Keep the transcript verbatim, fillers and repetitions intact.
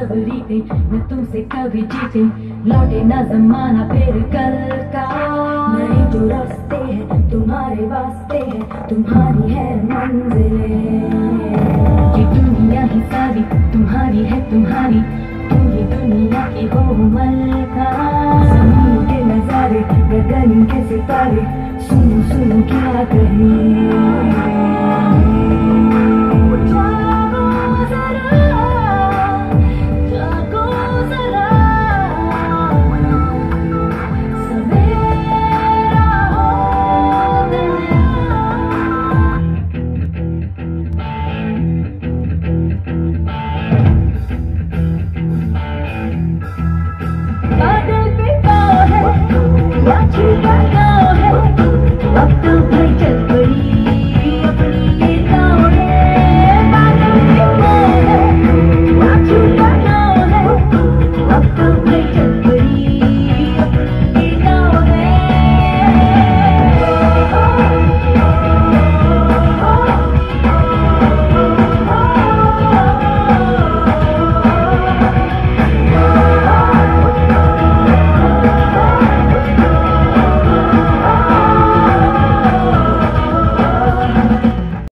सब रीते न तुमसे कभी जीते, लौटे न जमाना फिर कल का। नए जो रास्ते हैं तुम्हारे वास्ते हैं, तुम्हारी है मंजिलें। ये दुनिया ही सारी तुम्हारी है तुम्हारी, तुम ही दुनिया की हो मलका। ज़मीन के नजारे गगन के सितारे, सुनो सुनो क्या कहें।